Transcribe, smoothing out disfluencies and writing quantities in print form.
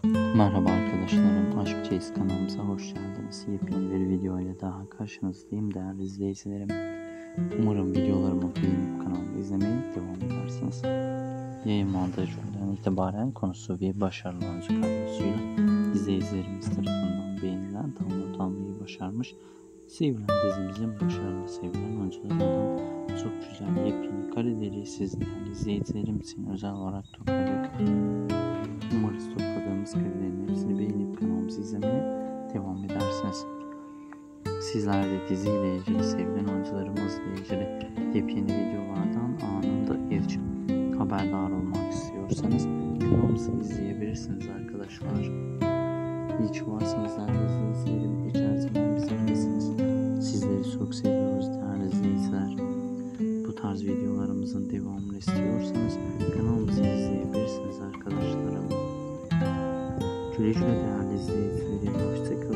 Merhaba arkadaşlarım, Aşk Çeyiz kanalımıza hoş geldiniz. Yepyeni bir video ile daha karşınızdayım değerli izleyicilerim. Umarım videolarımı beğenip kanalımı izlemeye devam edersiniz. Yayınlandığı günden itibaren konusu ve başarılı oyuncu kadrosuyla izleyicilerimiz tarafından beğenilen, download almayı başarmış sevilen dizimizin başarılı sevilen oyuncularından çok güzel yepyeni kareleri siz değerli izleyicilerim için özel olarak topladık. Umarız topladığımız karelerin hepsini beğenip kanalımızı izlemeye devam edersiniz. Sizler de diziyle ilgili, sevilen oyuncularımızla ilgili yepyeni videolardan anında ilk haberdar olmak istiyorsanız kanalımızı izleyebilirsiniz arkadaşlar. İyi ki varsınız değerli izleyicilerim. Geçer zaman bizlerlesiniz. Sizleri çok seviyoruz değerli izleyiciler. Bu tarz videolarımızın devamını istiyorsanız kanalımızı izleyebilirsiniz arkadaşlarım. Güle güle değerli izleyicilerim. Hoşçakalın.